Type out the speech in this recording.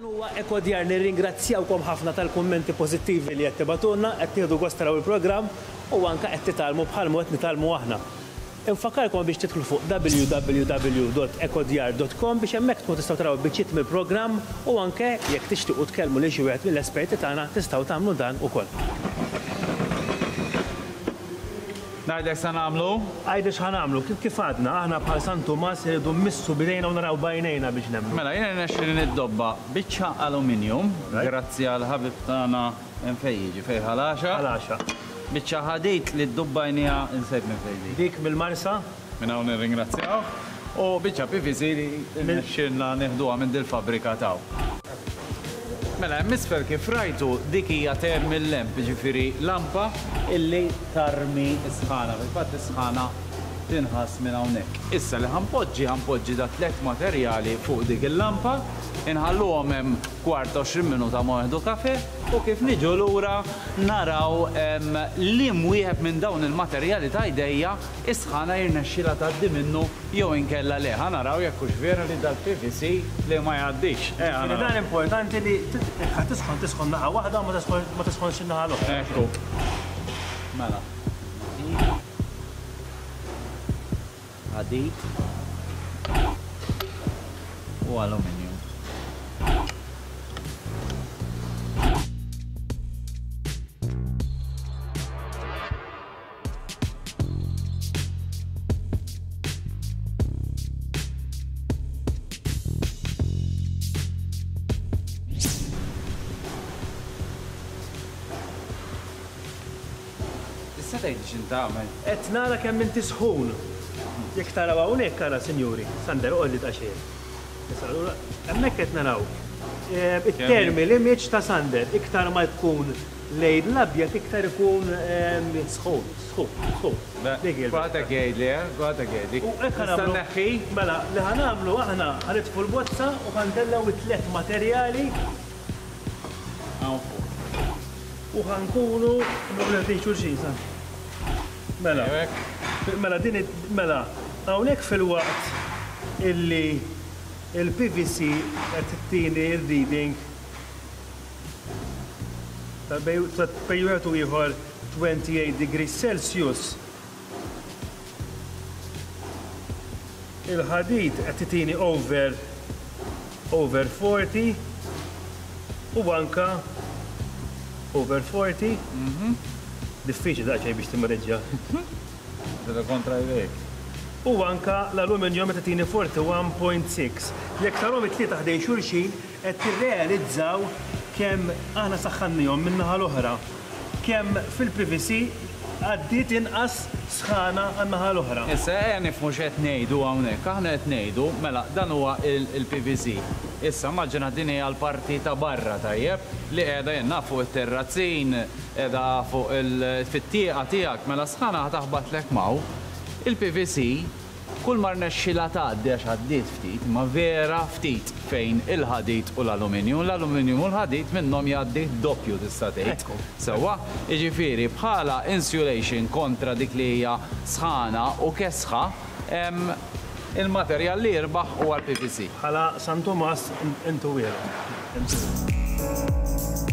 Huwa EKODJAR nirringrazzjawkom ħafna tal-kummenti pożittivi li qed tibatulna, qed tieħdu gost taraw il-programm u anke qed titgħalmu bħalma qed nitalmu aħna. Infakarkom biex tidħlu fuq www.ekodjar.com biex hemmhekk tkun tistgħu taraw biċċiet mill-programm u anke jekk tixtiequ tkellmu lil xi wieħed mill-esperti tagħna tistgħu tagħmlu dan ukoll. Ngħidlek se nagħmlu? Għajdex ħanamlu, kif għadna, aħna bħal San Tomas irridu mmissu bidejna u naraw bajnejna biex nemmlu. Mela, jiena nexxi niddobba biċċa aluminium, grazzi għal ħabib tagħna fejn jiġi fejn ħalaxa. Ħalaxa. Biċċa ħadejt li ddobbajnija insejt minn fejn. Dik mill-Marsa? Minn hawn nirringrazzjaw. U biċċa PVC li nexxilna neħduha minn dil-fabrika taw. Mela, misfer kif rajtu dik hija thermal lamp, ġifieri lampa illi tarmi sħana. Fil-fatt is-sħana tinħass minn hawnhekk. Issa li ħanpoġġi da tliet materjali fuq dik il-lampa, inħalluhom hemm kwart 20 minuta ma jieħdu kafè u kif niġu lura naraw li wieħed minn dawn il-materjali ta' jdejja is-sħana jirnexxilha tgħaddi minnu jew inkella le. Naraw jekk hux vera li dal-PVC li ma jgħaddix. Dan importanti li tisħon naħa waħda ma tisħonx in-naħa l-oħra. Ekku. Mela. Ħadid u aluminium. Issa tgħidix inti għamel. Qed nara kemm inti sħun. Jekk taraw hawnhekk ara, sinjuri, Sander qolli ta' xejn. Hemmhekk qed naraw. It-thermal image ta' Sander, iktar ma tkun lejn l-abjad, iktar ikun sħun. Għadek jgħidli. Mela, li ħanamlu aħna ħanitfu l-bozza u ħandellaw it-tliet materjali u ħankunu nobletin xulxin, san. Mela, hawnhekk fil-waqt illi il-PVC qed tittini il-reading tal-bejwet u ieħor 28 degrees Celsius. Il-ħadid qed tittini over 40 u anka over 40. Diffiċli daqsxejn biex timmareġġja. Dela kontra jdejk. U anka l-aluminium qed tini 41.6. Jekk tarom it-tlieta ħdej xulxin qed tirrealizzaw kemm aħna saħħannihom min-naħa l-oħra. Kemm fil-PVC għaddiet inqas sħana għan-naħa l-oħra. Issa nifhmu x'qed ngħidu hawnhekk. Aħna qed ngħidu, mela dan huwa il-PVC. Issa maġġina din hija l-parti ta' barra tajjeb li qiegħda jenna fuq it-terrazzin, qiegħda fuq fit-tieqa tiegħek mela sħana ħataħbatlek maw. Il-PVC kull mar nexxilha tgħaddi għax għaddiet ftit, ma vera ftit fejn il-ħadid u l-aluminium. L-aluminium u l-ħadid minnhom jgħaddi doppju tista' tgħid. Sewwa, jiġifieri bħala insulation kontra dik li hija sħana u kesħa il-materjal li jirbaħ huwa l-PVC. Bħala San Tomas intu wieħed.